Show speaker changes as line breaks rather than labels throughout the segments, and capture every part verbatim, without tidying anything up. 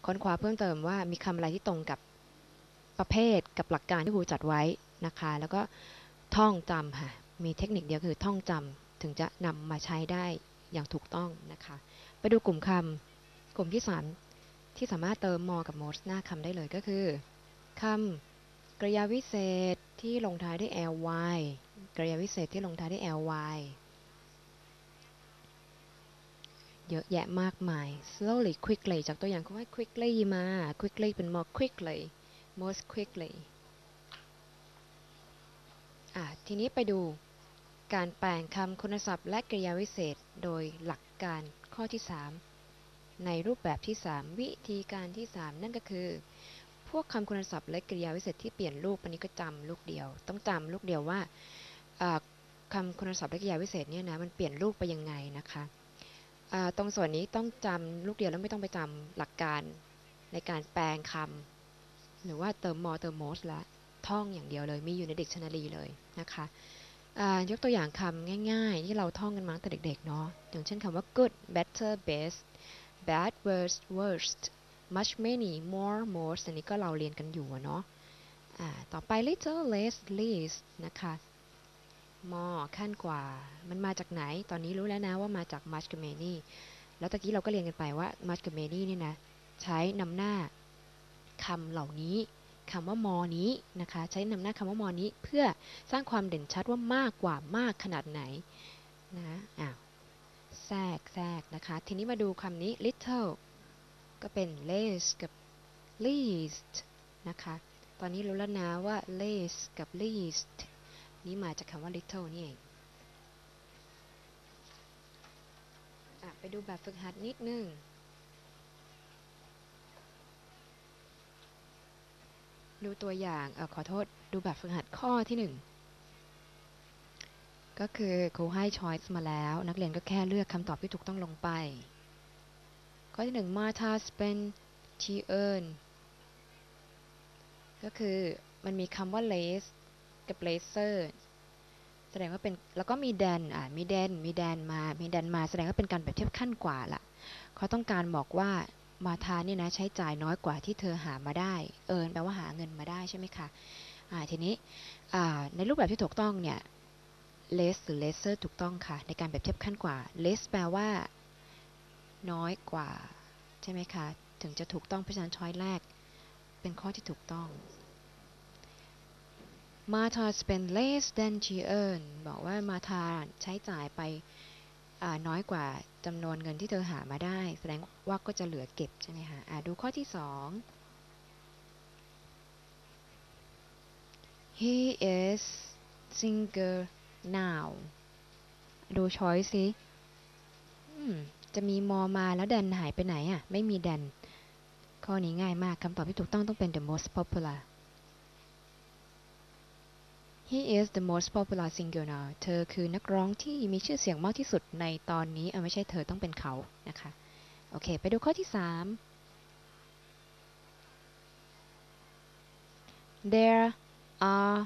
ค้นคว้าเพิ่มเติมว่ามีคำอะไรที่ตรงกับประเภทกับหลักการที่ครูจัดไว้นะคะแล้วก็ท่องจำค่ะมีเทคนิคเดียวคือท่องจำถึงจะนำมาใช้ได้อย่างถูกต้องนะคะไปดูกลุ่มคำกลุ่มที่สามที่สามารถเติม more กับ most หน้าคำได้เลยก็คือคำกริยาวิเศษที่ลงท้ายด้วย ly กริยาวิเศษที่ลงท้ายด้วย ly เยอะแยะมากมาย slowly quickly จากตัวอย่างคำว่า quickly มา quickly เป็น more quickly most quickly อ่ะทีนี้ไปดูการแปลงคำคุณศัพท์และกริยาวิเศษโดยหลักการข้อที่สามในรูปแบบที่สามวิธีการที่สามนั่นก็คือพวกคำคุณศัพท์และกริยาวิเศษที่เปลี่ยนรูปอันนี้ก็จำลูกเดียวต้องจำลูกเดียวว่าคำคุณศัพท์และกริยาวิเศษเนี่ยนะมันเปลี่ยนรูปไปยังไงนะคะตรงส่วนนี้ต้องจำลูกเดียวแล้วไม่ต้องไปจำหลักการในการแปลงคำหรือว่าเติม more เติม most ละท่องอย่างเดียวเลยมีอยู่ใน dictionary เลยนะคะยกตัวอย่างคำง่ายๆที่เราท่องกันมาตั้งแต่เด็กๆเนาะอย่างเช่นคำว่า good better best bad worst worst much many more most อันนี้ก็เราเรียนกันอยู่เนาะต่อไป little less least นะคะ more ขั้นกว่ามันมาจากไหนตอนนี้รู้แล้วนะว่ามาจาก much กับ many แล้วตะกี้เราก็เรียนกันไปว่า much กับ many นี่นะใช้นำหน้าคำเหล่านี้คำว่า more นี้นะคะใช้นำหน้าคำว่า more นี้เพื่อสร้างความเด่นชัดว่ามากกว่ามากขนาดไหนนะอ้าวแทรกแทรกนะคะทีนี้มาดูคำนี้ little ก็เป็น less กับ least นะคะตอนนี้รู้แล้วนะว่า less กับ least นี่มาจากคำว่า little นี่เองไปดูแบบฝึกหัดนิดนึงดูตัวอย่างเออขอโทษดูแบบฝึกหัดข้อที่หนึ่งก็คือครูให้ choice มาแล้วนักเรียนก็แค่เลือกคำตอบที่ถูกต้องลงไปข้อที่หนึ่ง Martha spent she earned ก็คือมันมีคำว่า less กับ lesser แสดงว่าเป็นแล้วก็มี than อ่ะมี than มี than มามี than มาแสดงว่าเป็นการเปรียบเทียบขั้นกว่าละเขาต้องการบอกว่ามาทาเนี่ยนะใช้จ่ายน้อยกว่าที่เธอหามาได้เอิร์นแปลว่าหาเงินมาได้ใช่ไหมคะอ่าทีนี้อ่าในรูปแบบที่ถูกต้องเนี่ย less หรือ lesser ถูกต้องค่ะในการเปรียบเทียบขั้นกว่า less แปลว่าน้อยกว่าใช่ไหมคะถึงจะถูกต้องเพราะฉะนั้นช้อยแรกเป็นข้อที่ถูกต้อง Martha spent less than she earned บอกว่ามาทาใช้จ่ายไปน้อยกว่าจำนวนเงินที่เธอหามาได้แสดงว่าก็จะเหลือเก็บใช่ไหมคะดูข้อที่สอง He is single now ดูช้อยสิจะมีมอมาแล้วดันหายไปไหนอ่ะไม่มีดันข้อนี้ง่ายมากคำตอบที่ถูกต้องต้องเป็น the most popular He is the most popular singer now เธอคือนักร้องที่มีชื่อเสียงมากที่สุดในตอนนี้เอาไม่ใช่เธอต้องเป็นเขานะคะโอเคไปดูข้อที่สาม There are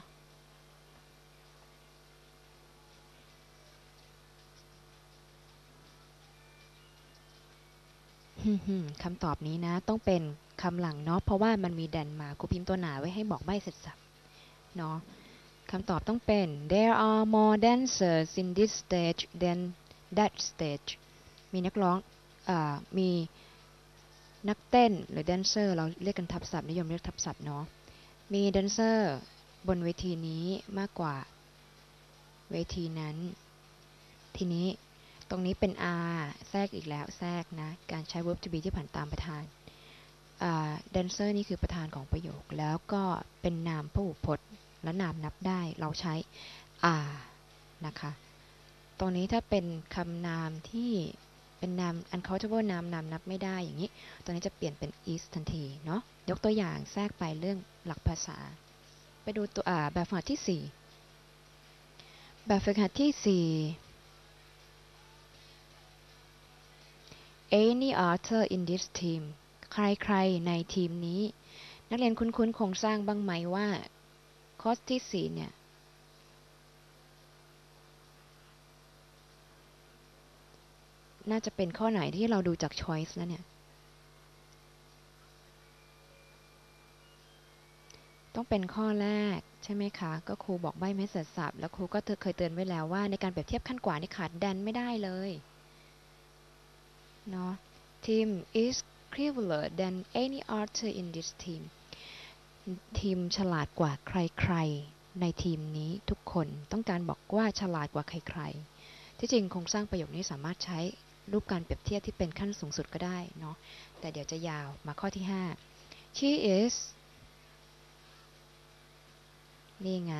คำตอบนี้นะต้องเป็นคำหลังเนาะเพราะว่ามันมีแดนมาครูพิมพ์ตัวหนาไว้ให้บอกใบ้เสร็จสับเนาะคำตอบต้องเป็น There are more dancers in this stage than that stage มีนักร้องอ่ามีนักเต้นหรือแดนเซอร์เราเรียกกันทับศัพท์นิยมเรียกทับศัพท์เนาะมีแดนเซอร์บนเวทีนี้มากกว่าเวทีนั้นทีนี้ตรงนี้เป็น r แทรกอีกแล้วแทรกนะการใช้ verb to be ที่ผ่านตามประธานแดนเซอร์นี่คือประธานของประโยคแล้วก็เป็นนามพหูพจน์และนามนับได้เราใช้ r นะคะตรงนี้ถ้าเป็นคำนามที่เป็นนาม uncountable นามนามนับไม่ได้อย่างนี้ตรงนี้จะเปลี่ยนเป็น is ทันทีเนาะยกตัวอย่างแทรกไปเรื่องหลักภาษาไปดูตัวแบบฝึกหัดที่สี่แบบฝึกหัดที่สี่ Any author in this team ใครๆในทีมนี้นักเรียนคุ้นๆโครงสร้างบ้างไหมว่าข้อที่สี่เนี่ยน่าจะเป็นข้อไหนที่เราดูจาก choice แล้วเนี่ยต้องเป็นข้อแรกใช่ไหมคะก็ครูบอกใบ้ไม่เสร็จสับแล้วครูก็เคยเตือนไว้แล้วว่าในการเปรียบเทียบขั้นกว่านี่ขาดแดนไม่ได้เลยเนาะ Tim is cleverer than any other in this team ทีมฉลาดกว่าใครๆในทีมนี้ทุกคนต้องการบอกว่าฉลาดกว่าใครๆที่จริงโครงสร้างประโยคนี้สามารถใช้รูปการเปรียบเทียบที่เป็นขั้นสูงสุดก็ได้เนาะแต่เดี๋ยวจะยาวมาข้อที่ห้า she is นี่ไง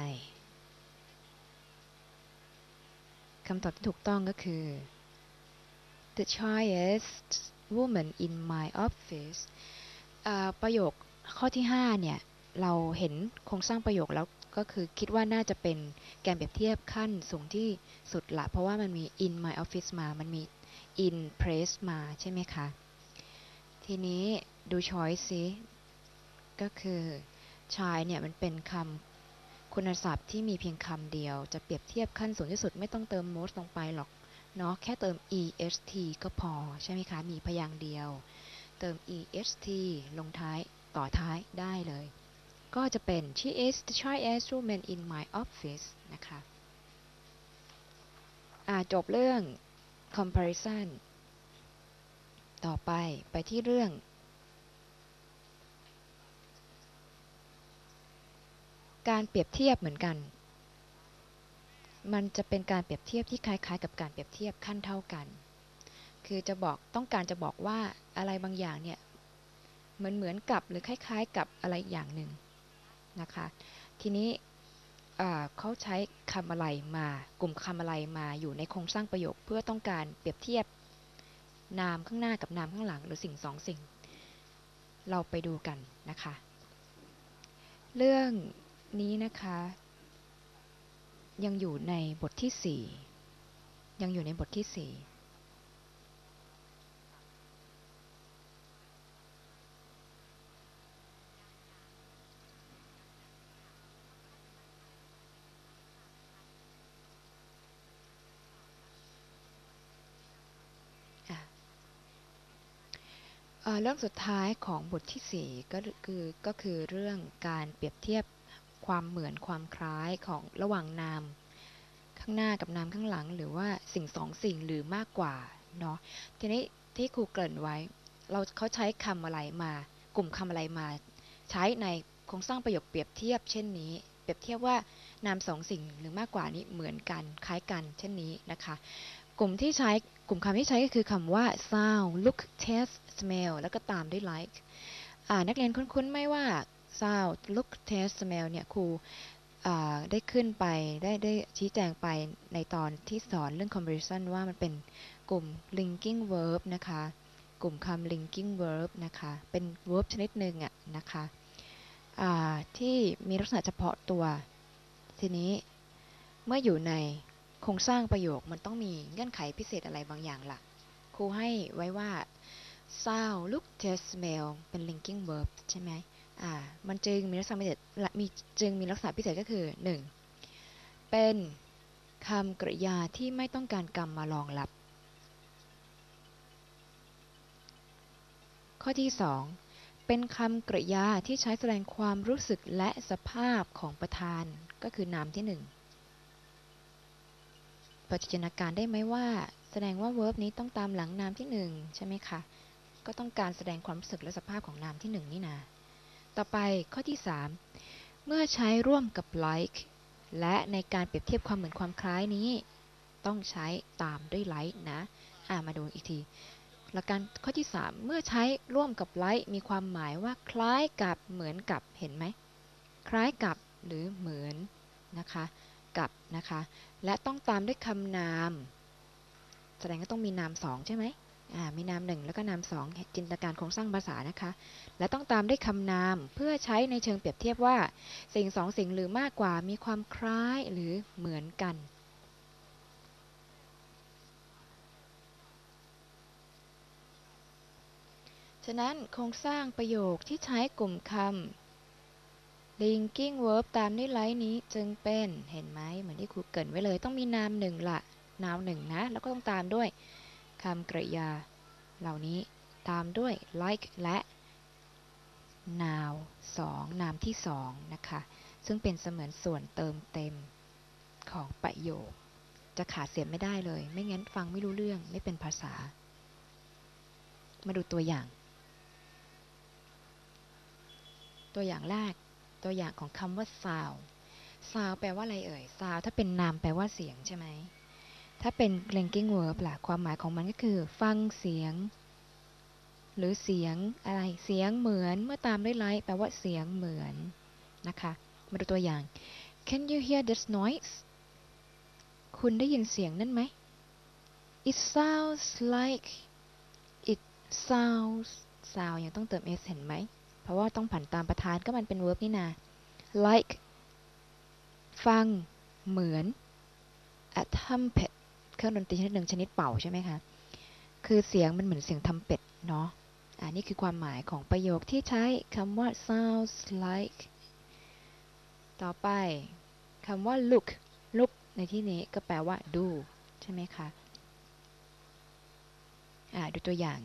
คำตอบที่ถูกต้องก็คือ the shyest woman in my office ประโยคข้อที่ห้าเนี่ยเราเห็นโครงสร้างประโยคแล้วก็คือคิดว่าน่าจะเป็นการเปรียบเทียบขั้นสูงที่สุดละเพราะว่ามันมี in my office มามันมี in place มาใช่ไหมคะทีนี้ดู choice ซิก็คือ shy เนี่ยมันเป็นคำคุณศัพท์ที่มีเพียงคำเดียวจะเปรียบเทียบขั้นสูงที่สุดไม่ต้องเติม most ลงไปหรอกเนาะแค่เติม est ก็พอใช่ไหมคะมีพยางค์เดียวเติม est ลงท้ายต่อท้ายได้เลยก็จะเป็น she is the shyest woman in my office นะคะอ่าจบเรื่อง comparison ต่อไปไปที่เรื่องการเปรียบเทียบเหมือนกันมันจะเป็นการเปรียบเทียบที่คล้ายๆกับการเปรียบเทียบขั้นเท่ากันคือจะบอกต้องการจะบอกว่าอะไรบางอย่างเนี่ยเหมือนเหมือนกับหรือคล้ายๆกับอะไรอย่างหนึ่งนะคะทีนี้เขาใช้คำอะไรมากลุ่มคำอะไรมาอยู่ในโครงสร้างประโยคเพื่อต้องการเปรียบเทียบนามข้างหน้ากับนามข้างหลังหรือสิ่งสองสิ่งเราไปดูกันนะคะเรื่องนี้นะคะยังอยู่ในบทที่สี่ยังอยู่ในบทที่สี่เรื่องสุดท้ายของบทที่สี่ก็คือก็คือเรื่องการเปรียบเทียบความเหมือนความคล้ายของระหว่างนามข้างหน้ากับนามข้างหลังหรือว่าสิ่งสองสิ่งหรือมากกว่าเนาะทีนี้ที่ครูเกริ่นไว้เราเขาใช้คำอะไรมากลุ่มคำอะไรมาใช้ในโครงสร้างประโยคเปรียบเทียบเช่นนี้เปรียบเทียบว่านามสองสิ่งหรือมากกว่านี้เหมือนกันคล้ายกันเช่นนี้นะคะกลุ่มที่ใช้กลุ่มคำที่ใช้ก็คือคำว่า sound look taste smell แล้วก็ตามด้วย like นักเรียนคุ้นๆไหมว่า sound look taste smell เนี่ยครูได้ขึ้นไปได้ได้ชี้แจงไปในตอนที่สอนเรื่อง comparison ว่ามันเป็นกลุ่ม linking verb นะคะกลุ่มคำ linking verb นะคะเป็น verb ชนิดหนึ่งอะนะคะที่มีลักษณะเฉพาะตัวทีนี้เมื่ออยู่ในโครงสร้างประโยคมันต้องมีเงื่อนไขพิเศษอะไรบางอย่างล่ะครูให้ไว้ว่า sound look taste smell เป็น linking verb ใช่ไหมอ่ามันจึงมีลักษณะพิเศษมีจึงมีลักษณะพิเศษก็คือ หนึ่ง เป็นคำกริยาที่ไม่ต้องการกรรมมารองรับข้อที่ สอง เป็นคำกริยาที่ใช้แสดงความรู้สึกและสภาพของประธานก็คือนามที่หนึ่งพอจินตนาการได้ไหมว่าแสดงว่า verb นี้ต้องตามหลังนามที่หนึ่งใช่ไหมคะก็ต้องการแสดงความรู้สึกและสภาพของนามที่หนึ่งนี่นาต่อไปข้อที่ สาม เมื่อใช้ร่วมกับ like และในการเปรียบเทียบความเหมือนความคล้ายนี้ต้องใช้ตามด้วย like นะอ่ามาดูอีกทีหลักการข้อที่ สาม เมื่อใช้ร่วมกับ like มีความหมายว่าคล้ายกับเหมือนกับเห็นไหมคล้ายกับหรือเหมือนนะคะกับนะคะและต้องตามด้วยคำนามแสดงว่าต้องมีนามสองใช่ไหมมีนามหนึ่งแล้วก็นามสองจินตนาการโครงสร้างภาษานะคะและต้องตามด้วยคำนามเพื่อใช้ในเชิงเปรียบเทียบว่าสิ่งสองสิ่งหรือมากกว่ามีความคล้ายหรือเหมือนกันฉะนั้นโครงสร้างประโยคที่ใช้กลุ่มคำ linking verb ตามด้วย like นี้จึงเป็นเห็นไหมเหมือนที่ครูเกริ่นไว้เลยต้องมีนามหนึ่งละนามหนึ่งนะแล้วก็ต้องตามด้วยคำกริยาเหล่านี้ตามด้วย like และ noun สอง นามที่สองนะคะซึ่งเป็นเสมือนส่วนเติมเต็มของประโยคจะขาดเสียไม่ได้เลยไม่งั้นฟังไม่รู้เรื่องไม่เป็นภาษามาดูตัวอย่างตัวอย่างแรกตัวอย่างของคำว่า sound sound แปลว่าอะไรเอ่ย sound ถ้าเป็นนามแปลว่าเสียงใช่ไหมถ้าเป็น linking verb ล่ะความหมายของมันก็คือฟังเสียงหรือเสียงอะไรเสียงเหมือนเมื่อตามด้วย like แปลว่าเสียงเหมือนนะคะมาดูตัวอย่าง Can you hear this noise คุณได้ยินเสียงนั่นไหม It sounds like it sounds sound ยังต้องเติม s เห็นไหมเพราะว่าต้องผันตามประธานก็มันเป็น verb นี่นา like ฟังเหมือน a trumpet เครื่องดนตรีชนิดหนึ่งชนิดเป่าใช่ไหมคะคือเสียงมันเหมือนเสียงทำเป็ดเนาะอันนี้คือความหมายของประโยคที่ใช้คำว่า sounds like ต่อไปคำว่า look look ในที่นี้ก็แปลว่าดูใช่ไหมคะอ่าดูตัวอย่าง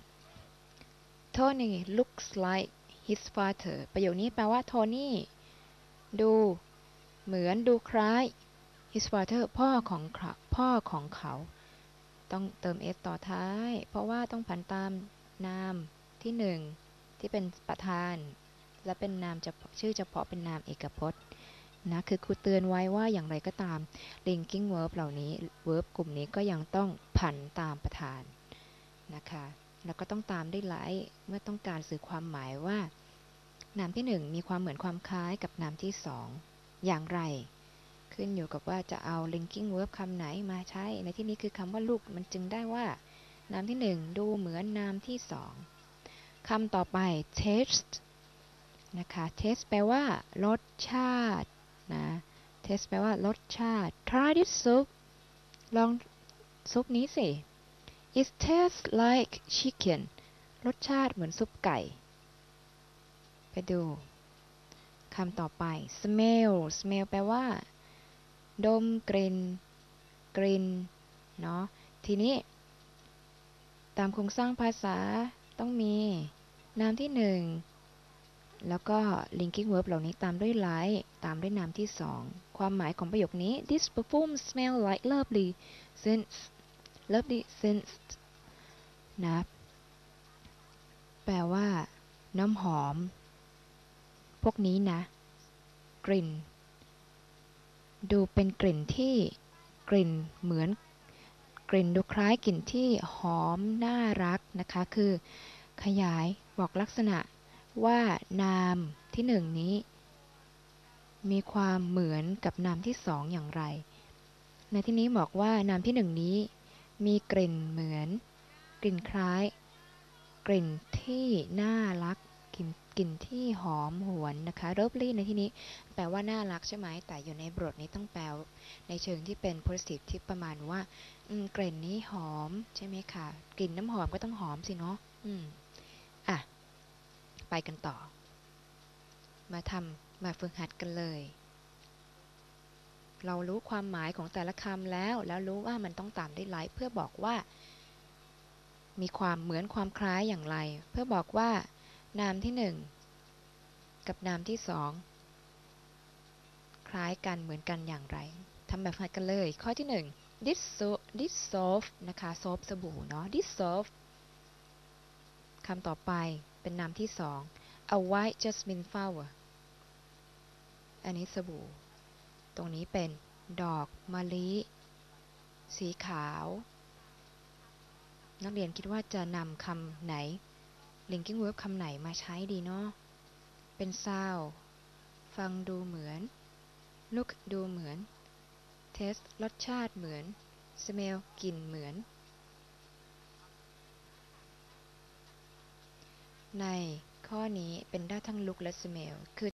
Tony looks like his father ประโยคนี้แปลว่าโทนี่ดูเหมือนดูคล้าย his father พ่อของเขาพ่อของเขาต้องเติม s ต่อท้ายเพราะว่าต้องผันตามนามที่หนึ่งที่เป็นประธานและเป็นนามเฉพาะชื่อเฉพาะเป็นนามเอกพจน์นะคือครูเตือนไว้ว่าอย่างไรก็ตาม linking verb เหล่านี้ verb กลุ่มนี้ก็ยังต้องผันตามประธานนะคะแล้วก็ต้องตามด้วย like เมื่อต้องการสื่อความหมายว่านามที่หนึ่งมีความเหมือนความคล้ายกับนามที่สองอย่างไรขึ้นอยู่กับว่าจะเอา linking verb คำไหนมาใช้ในที่นี้คือคำว่า look มันจึงได้ว่านามที่หนึ่งดูเหมือนนามที่สองคำต่อไป taste นะคะ taste แปลว่ารสชาตินะ taste แปลว่ารสชาติ try this soup ลองซุปนี้สิ it tastes like chicken รสชาติเหมือนซุปไก่ไปดูคำต่อไป smell smell แปลว่าดมกลิ่นกลิ่นเนาะทีนี้ตามโครงสร้างภาษาต้องมีนามที่หนึ่งแล้วก็ linking verb เหล่านี้ตามด้วย like ตามด้วยนามที่สองความหมายของประโยคนี้ this perfume smells like lovely scent lovely scent นะแปลว่าน้ำหอมพวกนี้นะกลิ่นดูเป็นกลิ่นที่กลิ่นเหมือนกลิ่นดูคล้ายกลิ่นที่หอมน่ารักนะคะคือขยายบอกลักษณะว่านามที่หนึ่งนี้มีความเหมือนกับนามที่สองอย่างไรในที่นี้บอกว่านามที่หนึ่งนี้มีกลิ่นเหมือนกลิ่นคล้ายกลิ่นที่น่ารักกลิ่นกลิ่นที่หอมหวนนะคะ lovely ในที่นี้แปลว่าน่ารักใช่ไหมแต่อยู่ในบทนี้ต้องแปลในเชิงที่เป็น positive ที่ประมาณว่ากลิ่นนี้หอมใช่ไหมคะกลิ่นน้ำหอมก็ต้องหอมสิเนาะอืมอ่ะไปกันต่อมาทำมาฝึกหัดกันเลยเรารู้ความหมายของแต่ละคำแล้วแล้วรู้ว่ามันต้องตามด้วย like เพื่อบอกว่ามีความเหมือนความคล้ายอย่างไรเพื่อบอกว่านามที่หนึ่งกับนามที่สองคล้ายกันเหมือนกันอย่างไรทำแบบฝึกหัดกันเลยข้อที่หนึ่ง this soap this soap นะคะ soap สบู่เนาะ this soap คำต่อไปเป็นนามที่สอง a white jasmine flower อันนี้สบู่ตรงนี้เป็นดอกมะลิสีขาวนักเรียนคิดว่าจะนำคำไหน linking verb คำไหนมาใช้ดีเนาะเป็น sound ฟังดูเหมือน look ดูเหมือน taste รสชาติเหมือน smell กลิ่นเหมือนในข้อนี้เป็นได้ทั้ง look และ smell คือ